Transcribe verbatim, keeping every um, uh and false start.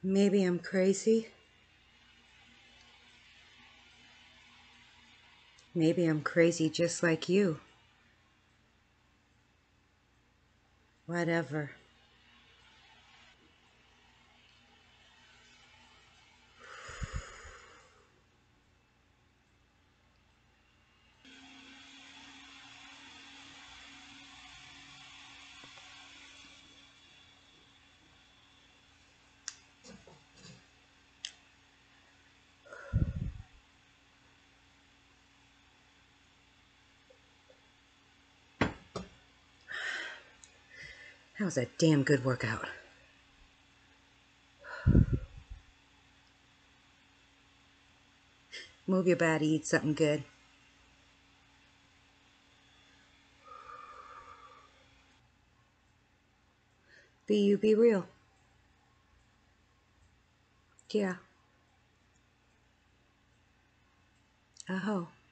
Maybe I'm crazy. Maybe I'm crazy just like you. Whatever. That was a damn good workout. Move your body, eat something good. Be you, be real. Yeah. Aho.